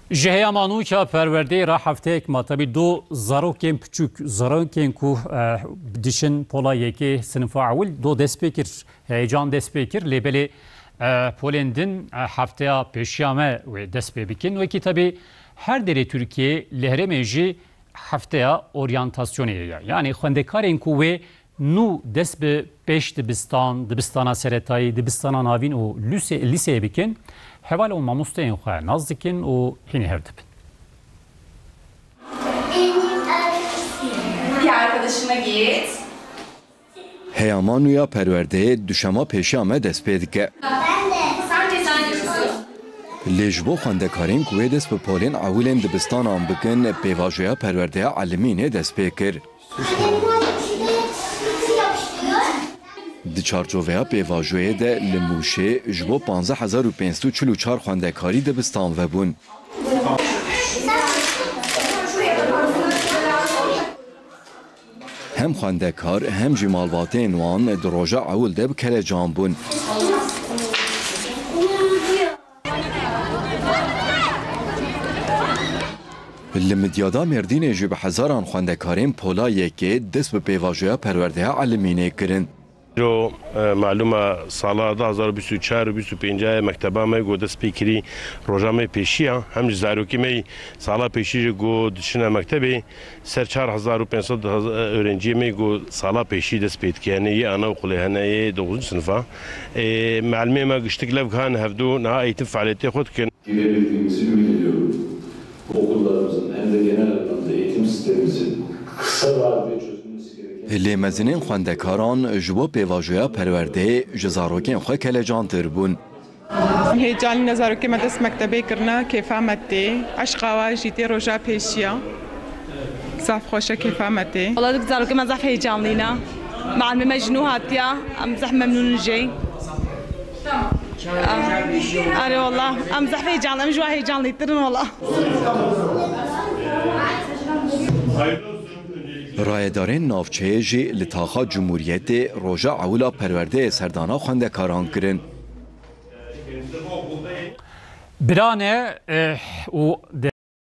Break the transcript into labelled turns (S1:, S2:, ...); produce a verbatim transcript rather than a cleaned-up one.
S1: Jiheya Manûka perwerdeyê ra hefteyek ma tabii du zarokên piçûk zarokên ku dişin pola yekê sinifa ewil do dest pê kir heyecan dest pê kir lêbelê polên din hefteya pêşiya me wê dest pê bikin wekî tabii her derê Tirkiye li herêmê jî hefteya oryantasyonê ye yani xwendekarên ku wê nû dest bi pêş dibistan dibistana seretayî dibistana navîn û lîseyê bikin heval û mamosteyên xwe naz dikin û hinî hev dibin.
S2: Bir arkadaşına git.
S3: Heya Manûya perwerdeyê duşema pêşiya me dest pê dike.
S2: Sence sen diyorsun?
S3: Lê ji bo xwendekarên ku wê dest bi polên ewilên dibistanan bikin pêvajoya perwerdeya Elmînê dest pê kir. Di çarçoveya pêvajoyê de li Mûşê ji bo panzdeh hezar û pênc û çil û çar xwendekarî dibistan vebûn. Hem xwendekar hem jî malbatên wan di roja ewil de bi kelecan bûn. Li Midyada Mêrdînê jî bi hezaran xwendekarên pola yekê dest bi pêvajoya perwerdeya Elmînê kirin.
S4: جو معلومه سال دو هزار و بیست و چهار و بیست و پنج مکتبه می گو دست پیکری روزنامه پیشیه هم زاروکی می سال پیشی گو دشنه مکتبی سر چهار هزار و پانصد öğrenci می گو سال پیشی دست پید که یعنی انا وقله هنه دوازده sınıfa معلومه ما گشتک لب کان هفدو نه eğitim faaliyeti خود کن.
S5: Girebildiğimizi ümit ediyorum. Okullarımızın hem de genel anlamda eğitim sistemimizin kısa vadede çözülmesi
S3: Lê mezinên xwendekaran ji bo pêvajoya perwerdeyê ji zarokên xwe kelecantir bûn.
S6: Heyecanlı nezarokê me dest mektebê kirine kêfa me tê eşqa we jî tê roja pêşiya zaf xweş e kêfa me tê.
S7: والله zarokê me zaf heyecanlıyne معلمê me ji nû hatiye em zaf memnûn jê. Arê wallah em zaf heyecanlı em ji we heyecanlîtirin wallah.
S3: Rayedarên navçeyê jî li taxa Cumhuriyetê roja ewila perwerdeyê serdana xwendekaran kirin.
S1: Birane û